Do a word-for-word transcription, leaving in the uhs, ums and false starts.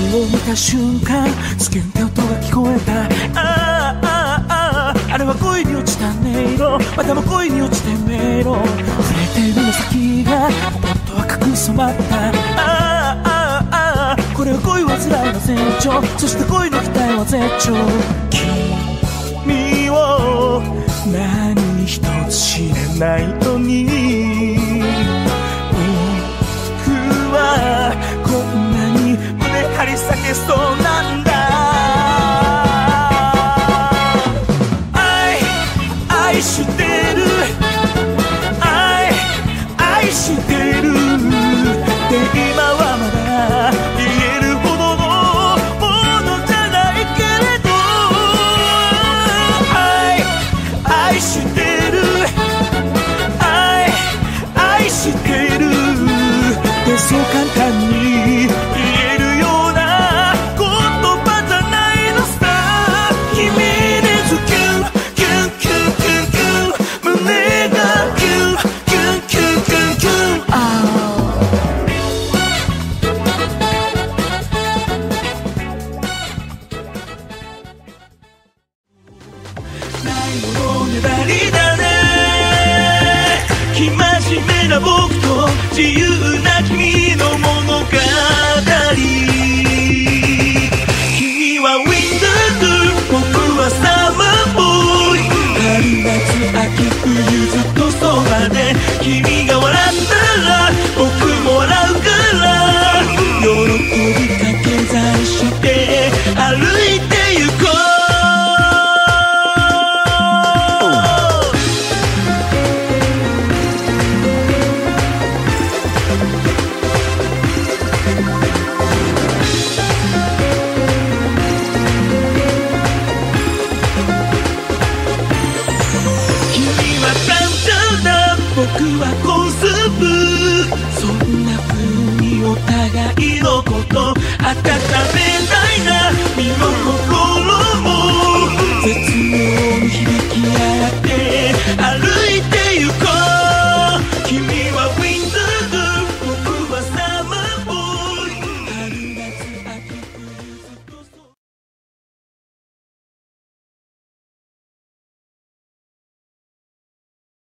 を見た瞬間スキュンって音が聞こえた。あーあーあーあれは恋に落ちた音色、またも恋に落ちて迷路、触れて指の先がポッと赤く染まった。あーあーあーこれは恋は辛いの前兆、そして恋の期待は絶頂。君を何一つ知らないのに僕はこんなに胸張り裂けそうなんだ。愛愛してる愛愛してるって今はまだ言えるほどのものじゃないけれど、愛愛してる愛愛してるってそう簡単に言えるような言葉じゃないのさ。君でズキュンキュンキュンキュンキュン胸がキュンキュンキュンキュンキュン。あないものねだりだね、生真面目な僕と自由な君の物語。君はウィンドゥ僕はサマーボーイ、春夏秋冬ずっとそばで、君が笑ったら僕も笑うから、喜びかけ算して歩いてゆこう。僕はコーンスープ、そんな風にお互いのこと温め